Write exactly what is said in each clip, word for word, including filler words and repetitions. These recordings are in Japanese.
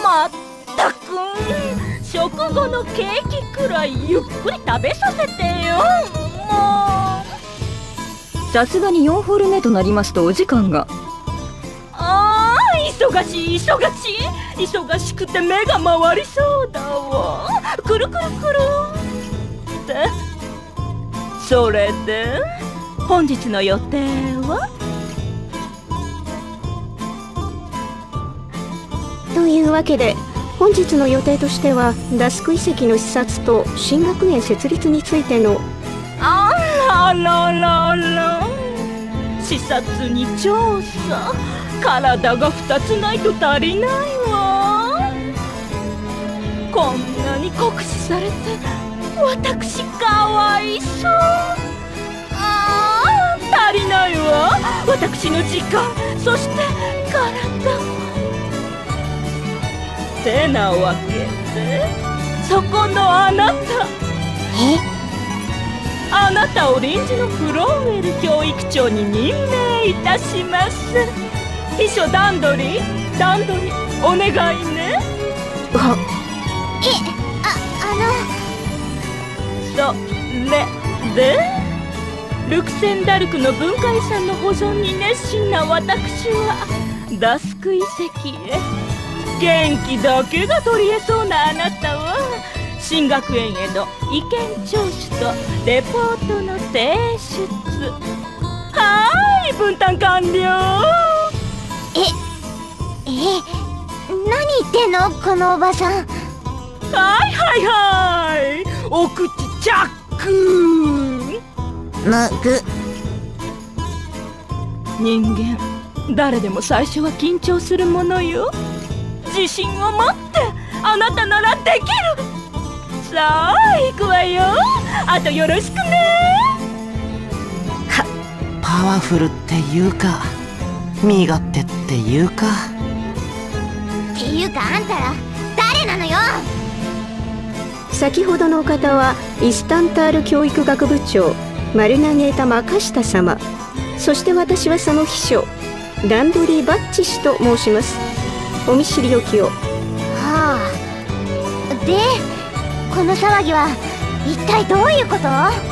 まったく、食後のケーキくらいゆっくり食べさせてよ。もうさすがによんホール目となりますとお時間が。 ああ、忙しい忙しい忙しくて目が回りそうだわ。くるくるくるって。それで本日の予定は？ というわけで本日の予定としては、ダスク遺跡の視察と新学園設立についての。 あらららら、視察に調査。体がふたつないと足りないわ。こんなに酷使されて私かわいそう。ああ、足りないわ、私の時間、そして体も。てなわけで、そこのあなた。 え？ あなたを臨時のフローウェル教育長に任命いたします。秘書ダンドリー、ダンドリー、お願いね。 はえ、あ、 それで、ルクセンダルクの文化遺産の保存に熱心な私はダスク遺跡へ。元気だけが取り柄そうなあなたは、新学園への意見聴取とレポートの提出。はーい、分担完了。 え、え、何言ってんのこのおばさん。 はいはいはい、お口チャック。 むぐ。 人間誰でも最初は緊張するものよ。自信を持ってあなたならできる。さあ行くわよ、あとよろしくね。 はパワフルっていうか身勝手っていうか。 っていうか、あんたら誰なのよ。 先ほどのお方はイスタンタール教育学部長マルナゲータ・マカシタ様、そして私はその秘書ランドリー・バッチ氏と申します。お見知りおきを。 はあ。で、この騒ぎは一体どういうこと？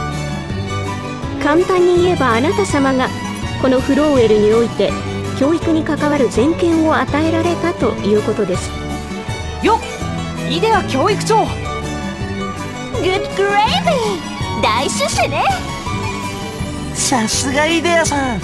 簡単に言えば、あなた様がこのフローウェルにおいて教育に関わる全権を与えられたということです。 よっ、イデア教育長。 グッドグレイビー、大出世ね。 さすがイデアさん。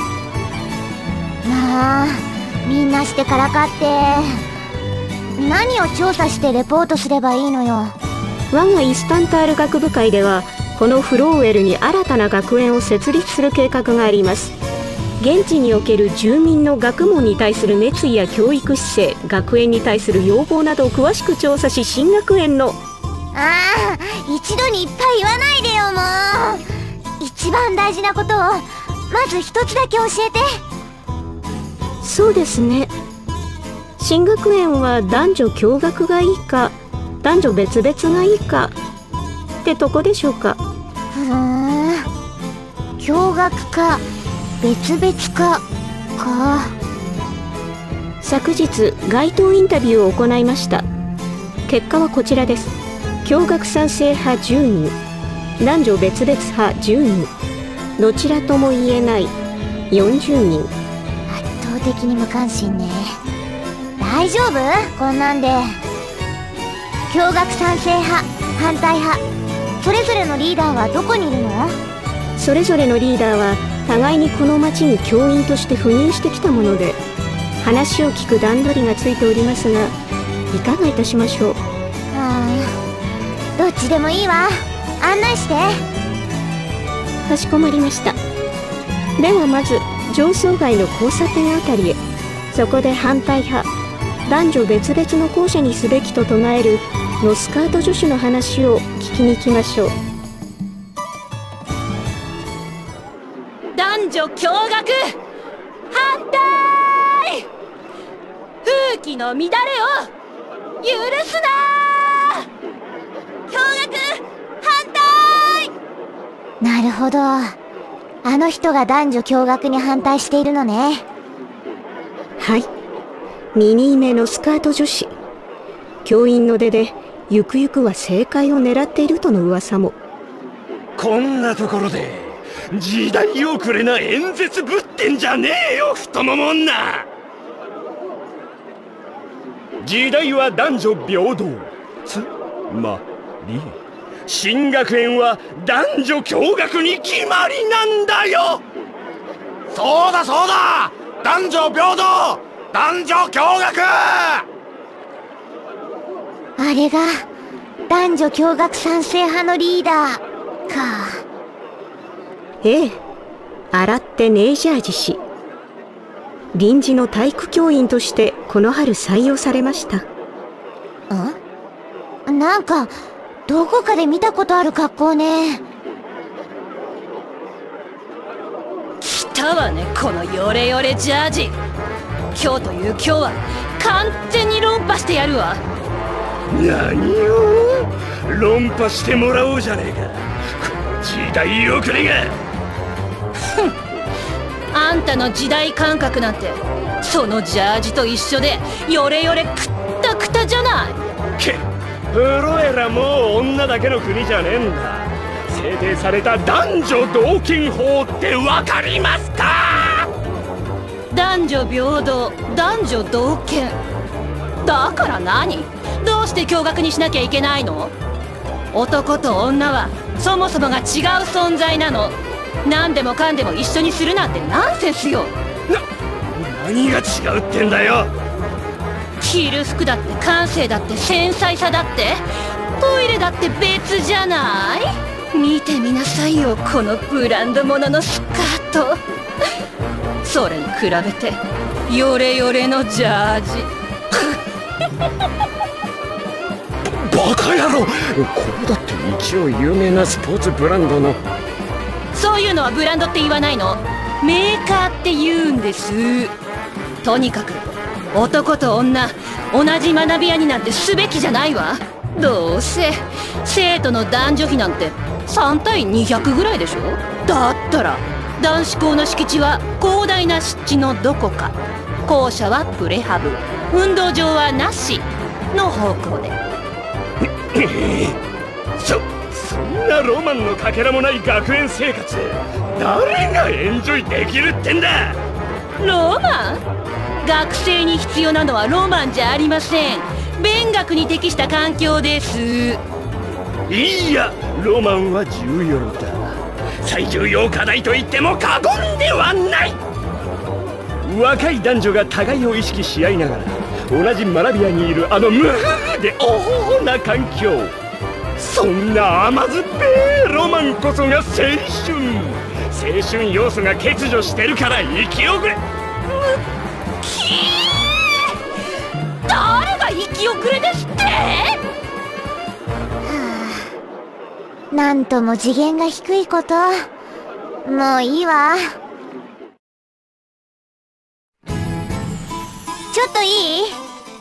まあ、みんなしてからかって何を調査してレポートすればいいのよ。 我がイスタンタール学部会では、このフローウェルに新たな学園を設立する計画があります。現地における住民の学問に対する熱意や教育姿勢、学園に対する要望などを詳しく調査し、新学園の。 ああ、一度にいっぱい言わないでよ、もう。一番大事なことをまず一つだけ教えて。 そうですね。新学園は男女共学がいいか、男女別々がいいかってとこでしょうか。 ふーん、共学か別々かか。 昨日街頭インタビューを行いました。結果はこちらです。共学賛成派じゅうにん、男女別々派じゅうにん、どちらとも言えないよんじゅうにん。 圧倒的に無関心ね。大丈夫？こんなんで。共学賛成派、反対派、それぞれのリーダーはどこにいるの？ それぞれのリーダーは互いにこの町に教員として赴任してきたもので、話を聞く段取りがついておりますが、いかがいたしましょう。 ああ、どっちでもいいわ。案内して。 かしこまりました。ではまず上層街の交差点あたりへ。そこで反対派、男女別々の校舎にすべきと唱えるノスカート女子の話を聞きに行きましょう。 男女共学反対。風紀の乱れを許すな。共学反対。 なるほど。あの人が男女共学に反対しているのね。 はい。ミニーメのスカート女子。 教員の出でゆくゆくは政界を狙っているとの噂も。 こんなところで時代遅れな演説ぶってんじゃねえよ、太もも女。時代は男女平等、つまり新学園は男女共学に決まりなんだよ。 そうだそうだ、男女平等、男女共学。 あれが男女共学賛成派のリーダーか。 ええ、洗ってネイジャージ氏。臨時の体育教員としてこの春採用されました。 ん？なんかどこかで見たことある格好ね。 来たわね、このヨレヨレジャージ。今日という今日は完全に論破してやるわ。 何を論破してもらおうじゃねえか、この時代遅れが。 ふん、あんたの時代感覚なんてそのジャージと一緒でヨレヨレくったくたじゃない。 けフロエラもう女だけの国じゃねえんだ。制定された男女同権法ってわかりますか？ 男女平等、男女同権だから何？どうして共学にしなきゃいけないの？男と女はそもそもが違う存在なの。何でもかんでも一緒にするなんてナンセンスよ。 な、何が違うってんだよ。 着る服だって感性だって繊細さだってトイレだって別じゃない？見てみなさいよ、このブランド物のスカート。それに比べてヨレヨレのジャージ。 バカ野郎、これだって一応有名なスポーツブランドの。 そういうのはブランドって言わないの、メーカーって言うんです。とにかく男と女同じ学び屋になんてすべきじゃないわ。どうせ生徒の男女比なんてさんたいにひゃくぐらいでしょ。だったら男子校の敷地は広大な湿地のどこか、校舎はプレハブ、運動場はなしの方向で。 そそんなロマンのかけらもない学園生活誰がエンジョイできるってんだ。 ロマン？学生に必要なのはロマンじゃありません。勉学に適した環境です。 いや、ロマンは重要だ。最重要課題と言っても過言ではない。若い男女が互いを意識し合いながら同じ学び屋にいるあの無風でおほほな環境、そんな甘酸っぱいロマンこそが青春。青春要素が欠如してるから生き遅れ。 誰が生き遅れですって？ なんとも次元が低いこと。もういいわ。ちょっといい？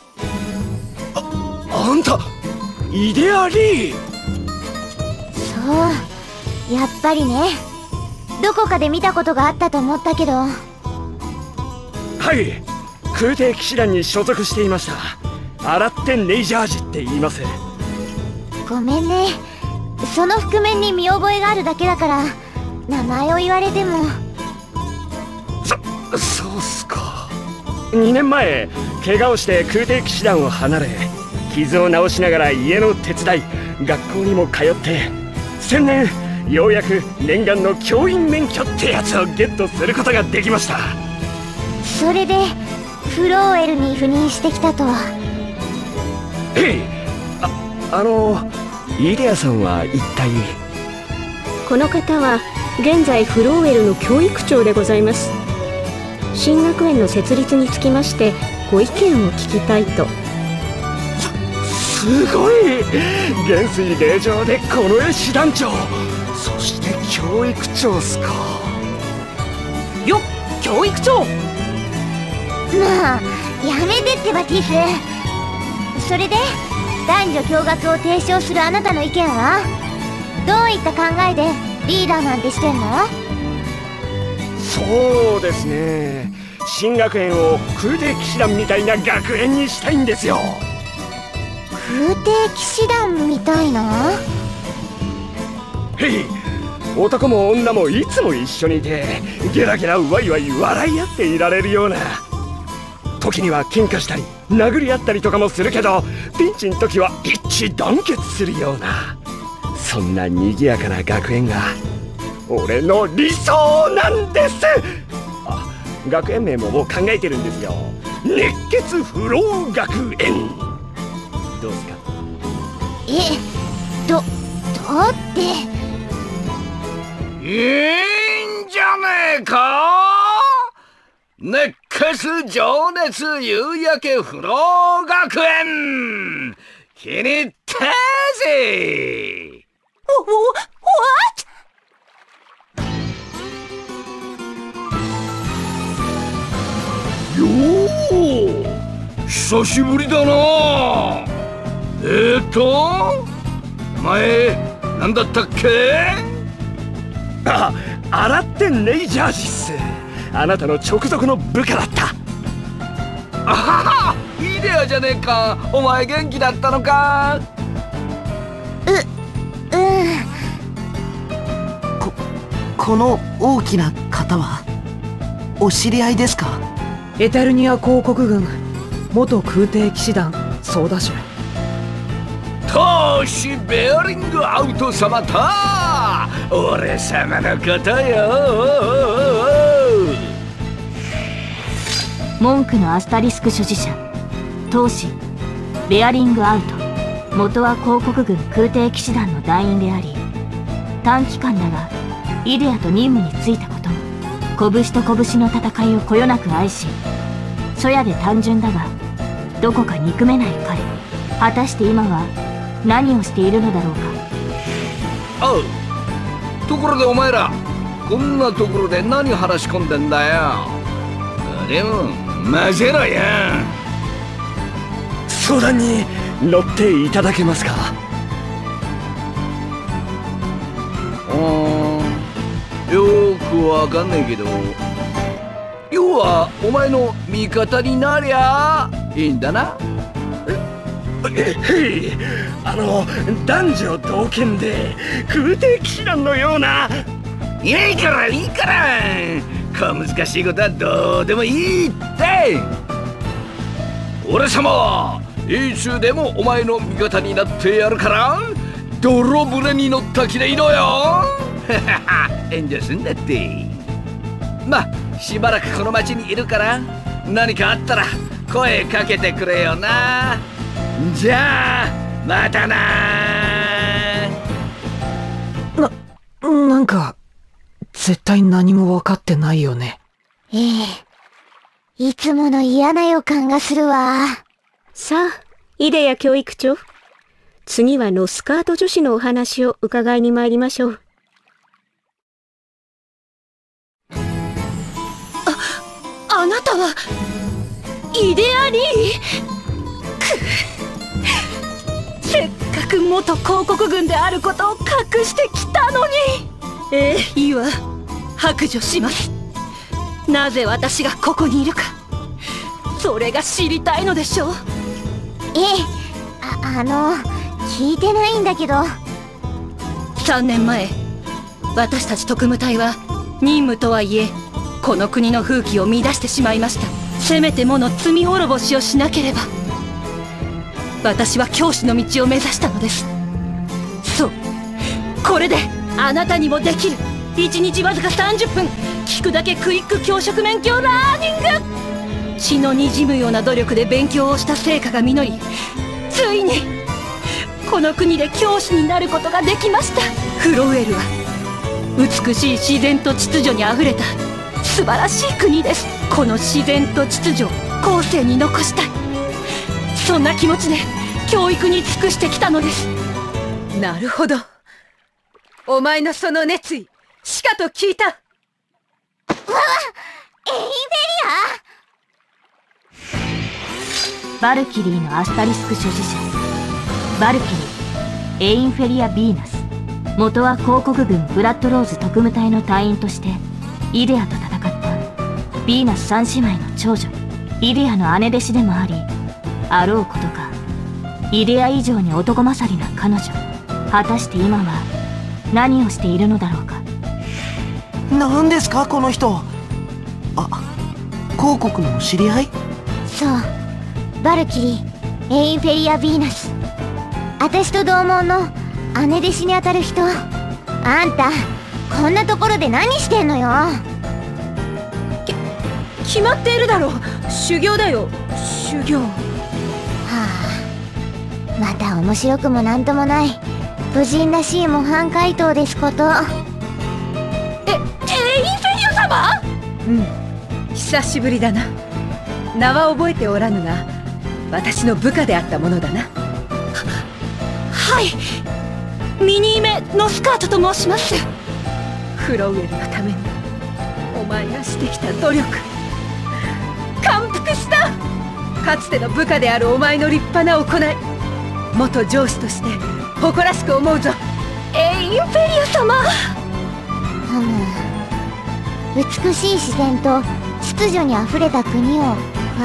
あ、あんたイデアリー。 そう、やっぱりね。どこかで見たことがあったと思ったけど。 はい、空挺騎士団に所属していました。洗ってネイジャージって言います。 ごめんね、その覆面に見覚えがあるだけだから名前を言われても。 そそうっすか。にねんまえ怪我をして空挺騎士団を離れ、傷を治しながら家の手伝い、学校にも通って先年ようやく念願の教員免許ってやつをゲットすることができました。 それでフローエルに赴任してきたと。 ええ、あ、あのイデアさんは一体？ この方は現在フローエルの教育長でございます。新学園の設立につきましてご意見を聞きたいと。 すごい、元帥令嬢でこの絵師団長、そして教育長っすか。 よっ、教育長。 まあやめてってばティス。それで男女共学を提唱するあなたの意見はどういった考えでリーダーなんてしてんの？ そうですね、新学園を空挺騎士団みたいな学園にしたいんですよ。 空挺騎士団みたいな。 へい、男も女もいつも一緒にいてゲラゲラワイワイ笑い合っていられるような、時には喧嘩したり殴り合ったりとかもするけど、ピンチの時は一致団結するような、そんな賑やかな学園が俺の理想なんです。あ、学園名ももう考えてるんですよ。熱血フロー学園。どうすか？ え、ど、どうって。 いいんじゃねえか。熱血情熱夕焼けフロー学園、気に入ったぜ。 お、お、what？ よー、久しぶりだな。えーと前なんだったっけ？ あ、洗ってネイジャージっす。あなたの直属の部下だった。 あはは、イデアじゃねえか。お前元気だったのか？ う、うんこ、この大きな方はお知り合いですか？ エタルニア公国軍元空挺騎士団ソーダシュ。 トーシベアリングアウト様だ。俺様のことよ。 文句のアスタリスク所持者トーシベアリングアウト、元は広告軍空挺騎士団の団員であり、短期間だがイデアと任務に就いたことも、拳と拳の戦いをこよなく愛し、そやで単純だがどこか憎めない彼、果たして今は何をしているのだろうか。 おう、ところでお前らこんなところで何話し込んでんだよ。でも混ぜろよ。 相談に乗っていただけますか？ うーん、よーくわかんないけど、要はお前の味方になりゃいいんだな。 え、へい、あの男女同権で空挺騎士団のような。 いいからいいから、小難しいことはどうでもいいって。俺様いつでもお前の味方になってやるから、泥船に乗った気でいろよ。遠慮すんだって。まあしばらくこの町にいるから、何かあったら声かけてくれよな。じゃあまたな。 な、なんか絶対何も分かってないよね。 ええ、いつもの嫌な予感がするわ。 さあ、イデア教育長。次はノスカート女子のお話を伺いに参りましょう。 あ、あなたはイデアリー。く、せっかく元広告軍であることを隠してきたのに。ええ、いいわ、白状します。なぜ私がここにいるか、それが知りたいのでしょう。 ええ、あ、あの聞いてないんだけど。 さんねんまえ、私たち特務隊は任務とはいえこの国の風紀を乱してしまいました。せめてもの罪滅ぼしをしなければ。私は教師の道を目指したのです。そう、これであなたにもできる。いちにちわずかさんじゅっぷん、聞くだけクイック教職免許ラーニング。血のにじむような努力で勉強をした成果が実り、ついにこの国で教師になることができました。フロウェルは美しい自然と秩序にあふれた素晴らしい国です。この自然と秩序を後世に残したい、そんな気持ちで教育に尽くしてきたのです。 なるほど、お前のその熱意しかと聞いた。わわ、エインフェリア。バルキリーのアスタリスク所持者バルキリー、エインフェリア・ヴィーナス、元は広告軍ブラッドローズ特務隊の隊員としてイデアと戦ったヴィーナス三姉妹の長女、イデアの姉弟子でもあり、あろうことかイデア以上に男勝りな彼女、果たして今は何をしているのだろうか。 何ですかこの人。あ、広告の知り合い？ そう、バルキリー、エインフェリア・ヴィーナス。私と同門の姉弟子にあたる人。あんたこんなところで何してんのよ。 き決まっているだろう。修行だよ、修行。 はあ、また面白くもなんともない武人らしい模範解答ですこと。 え、エインフェリア様？うん、久しぶりだな。名は覚えておらぬが、私の部下であったものだな。は、はい、ミニーメ・ノスカートと申します。フロウェルのためにお前がしてきた努力、感服した。かつての部下であるお前の立派な行い、元上司として誇らしく思うぞ、エインフェリア様。 ふむ、美しい自然と秩序にあふれた国をは、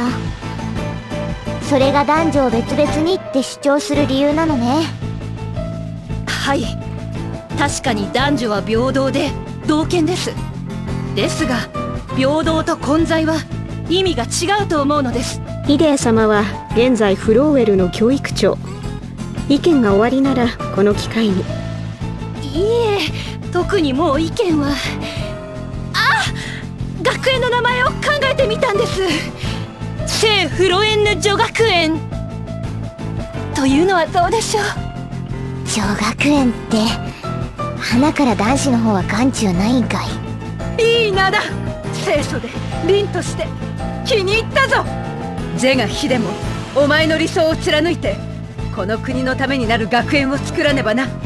それが男女を別々にって主張する理由なのね。 はい、確かに男女は平等で同権です。ですが平等と混在は意味が違うと思うのです。 イデア様は現在フローウェルの教育長。意見が終わりならこの機会に。 いいえ、特にもう意見は。あ、学園の名前を考えてみたんです。聖フロエンヌ女学園というのはどうでしょう。 女学園って花から男子の方は眼中ないんかい。いい名だ。清楚で凛として気に入ったぞ。是が非でもお前の理想を貫いてこの国のためになる学園を作らねばな。はい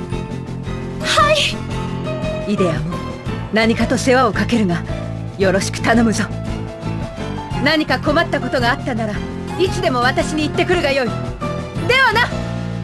、イデアも何かと世話をかけるがよろしく頼むぞ。何か困ったことがあったならいつでも私に言ってくるがよい。ではな。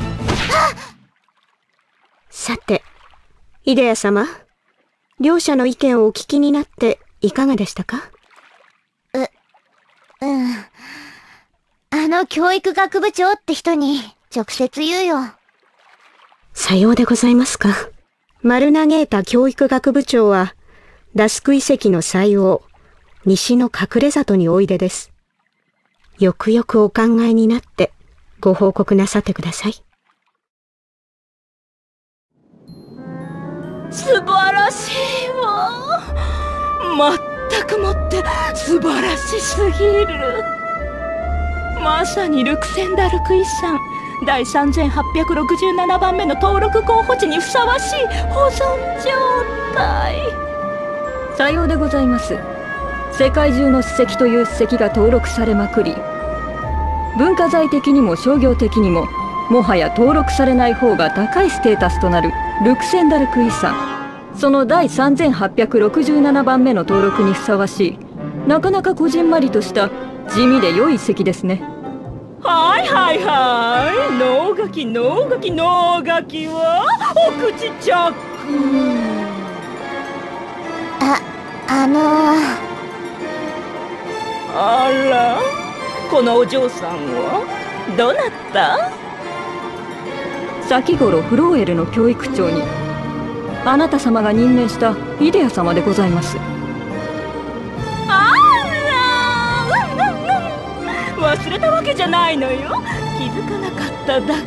さて、イデア様、両者の意見をお聞きになっていかがでしたか？ う、うん。あの教育学部長って人に直接言うよ。 さようでございますか。マルナゲータ教育学部長は、ダスク遺跡の最王、西の隠れ里においでです。よくよくお考えになってご報告なさってください。 素晴らしいわ。まったくもって素晴らしすぎる。まさにルクセンダルク遺産第さんぜんはっぴゃくろくじゅうななばんめの登録候補地にふさわしい保存状態。 さようでございます。世界中の史跡という史跡が登録されまくり、文化財的にも商業的にももはや登録されない方が高いステータスとなるルクセンダルク遺産、その第さんぜんはっぴゃくろくじゅうななばんめの登録にふさわしい、なかなかこじんまりとした地味で良い遺跡ですね。 はいはいはい、能書き能書き能書きはお口チャック。 あ、あのー、 あら、このお嬢さんはどなた？ 先頃フローエルの教育長にあなた様が任命したイデア様でございます。 あら、うんうんうん、忘れたわけじゃないのよ。気づかなかっただ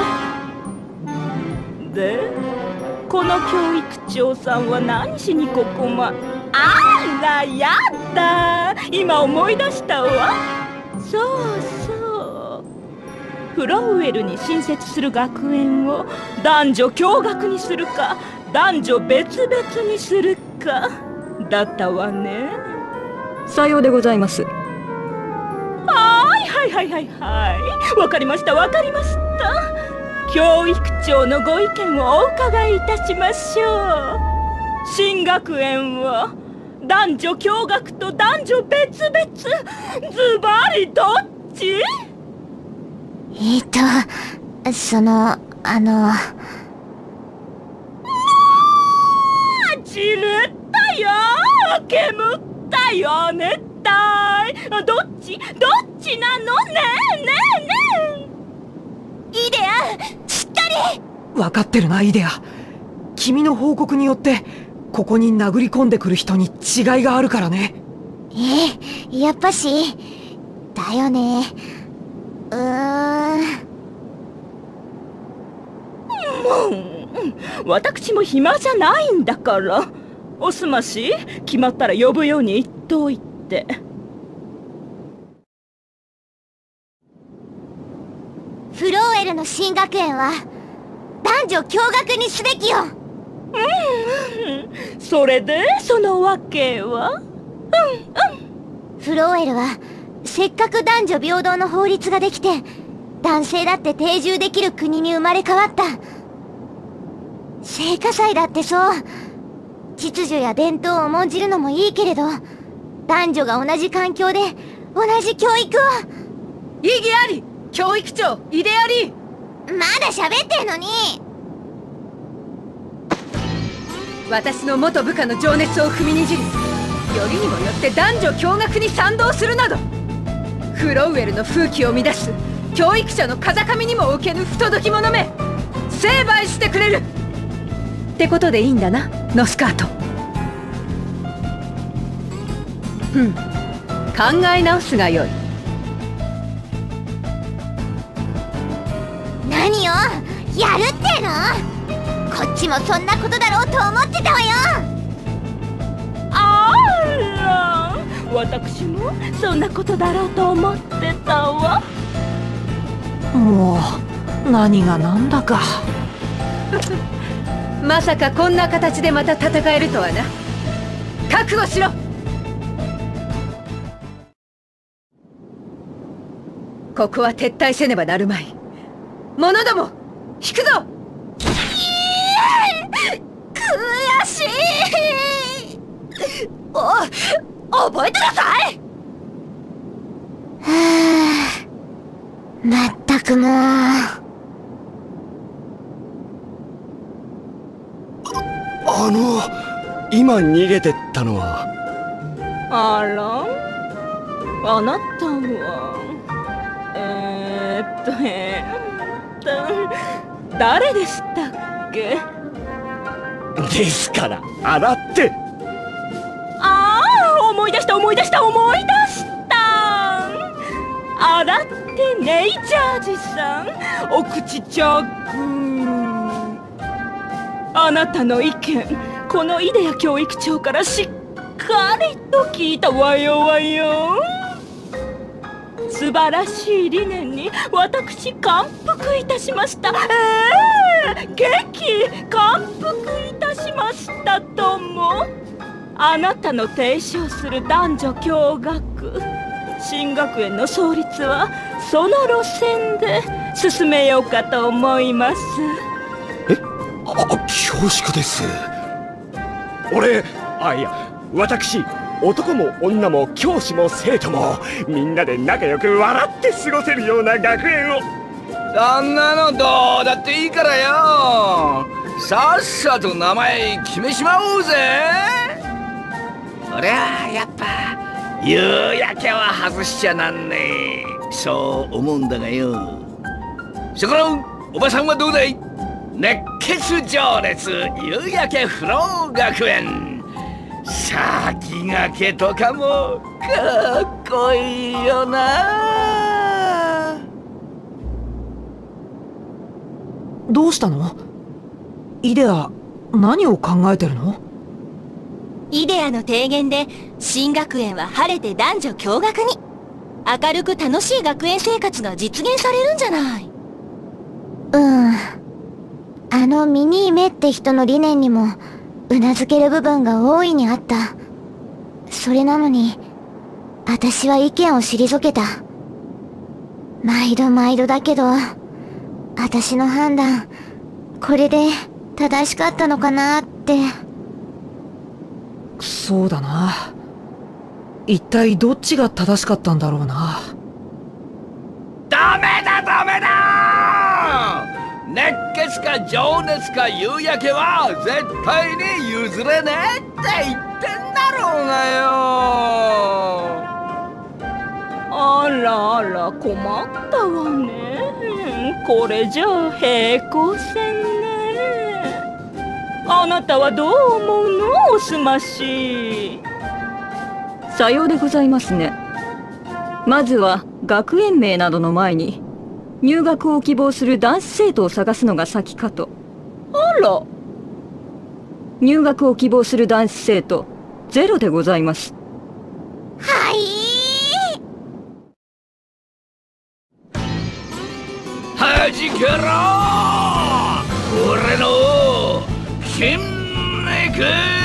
けで、この教育長さんは何しにここま。あら、やだ、今思い出したわ。そうそう、フローウェルに新設する学園を男女共学にするか男女別々にするかだったわね。 さようでございます。 はいはいはいはいはい、わかりましたわかりました。教育長のご意見をお伺いいたしましょう。新学園は男女共学と男女別々、ズバリどっち？ えっと、その、あの。 じれったよ、煙ったよ、熱帯。どっちどっちなのねえねえねえ。 分かってるな、イデア。君の報告によってここに殴り込んでくる人に違いがあるからね。 え、やっぱしだよね。うーん。 もう私も暇じゃないんだから。おすまし、決まったら呼ぶように言っといて。 フローエルの新学園は男女共学にすべきよ。 うん、それでそのわけは？うんうん。 フローエルはせっかく男女平等の法律ができて男性だって定住できる国に生まれ変わった。聖火祭だってそう。秩序や伝統を重んじるのもいいけれど、男女が同じ環境で同じ教育を。 意義あり、教育長イデアリ。 まだ喋ってんのに。 私の元部下の情熱を踏みにじり、よりにもよって男女共学に賛同するなど、フロウエルの風紀を乱す教育者の風上にも置けぬ不届き者め、成敗してくれるってことでいいんだな、ノスカート。ふん、考え直すがよい。 何よ、やるっての？こっちもそんなことだろうと思ってたわよ。 あら、私もそんなことだろうと思ってたわ。 もう何がなんだか。 まさかこんな形でまた戦えるとはな。覚悟しろ。ここは撤退せねばなるまい。者ども引くぞ。 悔しい。お、覚えてなさい。はあ、まったくもう。 あの、今逃げてったのは。 あら、あなたはえー、っとえー、っと誰でしたっけ？ ですからあらって。 ああ、思い出した思い出した思い出した。あらってネイジャージさん、お口チャック。あなたの意見、このイデア教育長からしっかりと聞いたわよわよ。素晴らしい理念に私感服いたしました。ええー、激感服いたしましたとも。あなたの提唱する男女共学、新学園の創立はその路線で進めようかと思います。 え、あ、恐縮です。俺、あ、いや、私、男も女も教師も生徒もみんなで仲良く笑って過ごせるような学園を。 そんなのどうだっていいからよ。さっさと名前決めちまおうぜ。俺はやっぱ夕焼けは外しちゃなんねえ、そう思うんだがよ。そこのおばさんはどうだい？熱血情熱夕焼けフロー学園、先駆けとかもかっこいいよな。 どうしたの？イデア、何を考えてるの？ イデアの提言で新学園は晴れて男女共学に。明るく楽しい学園生活が実現されるんじゃない。うん、あのミニーメって人の理念にもうなずける部分が大いにあった。それなのに私は意見を退けた。毎度毎度だけど、私の判断これで正しかったのかなって。 そうだな。一体どっちが正しかったんだろうな。 ダメだダメだ。熱血か情熱か夕焼けは絶対に譲れねえって言ってんだろうがよ。 あらあら、困ったわね。これじゃあ平行線ね。 あなたはどう思うの、おすまし。 さようでございますね。まずは学園名などの前に入学を希望する男子生徒を探すのが先かと。 あら。 入学を希望する男子生徒ゼロでございます。 はい。 はじけろ俺の筋肉。